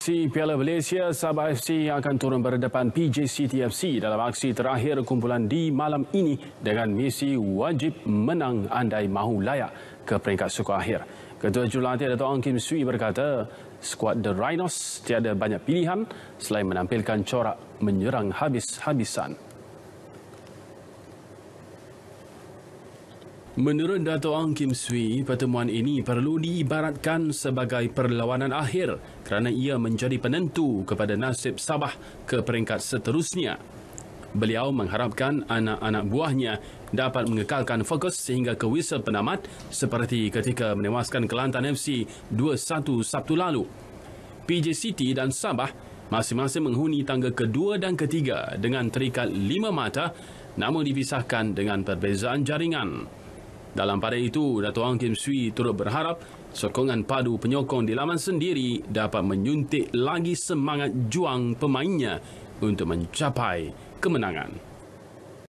Aksi Piala Malaysia, Sabah FC akan turun berdepan PJ City FC dalam aksi terakhir kumpulan di malam ini dengan misi wajib menang andai mahu layak ke peringkat suku akhir. Ketua Jurulatih Dato' Ong Kim Swee berkata, skuad The Rhinos tiada banyak pilihan selain menampilkan corak menyerang habis-habisan. Menurut Dato' Ong Kim Swee, pertemuan ini perlu diibaratkan sebagai perlawanan akhir kerana ia menjadi penentu kepada nasib Sabah ke peringkat seterusnya. Beliau mengharapkan anak-anak buahnya dapat mengekalkan fokus sehingga ke whistle penamat seperti ketika menewaskan Kelantan FC 2-1 Sabtu lalu. PJ City dan Sabah masing-masing menghuni tangga kedua dan ketiga dengan terikat 5 mata namun dipisahkan dengan perbezaan jaringan. Dalam pada itu, Dato' Ong Kim Swee turut berharap sokongan padu penyokong di laman sendiri dapat menyuntik lagi semangat juang pemainnya untuk mencapai kemenangan.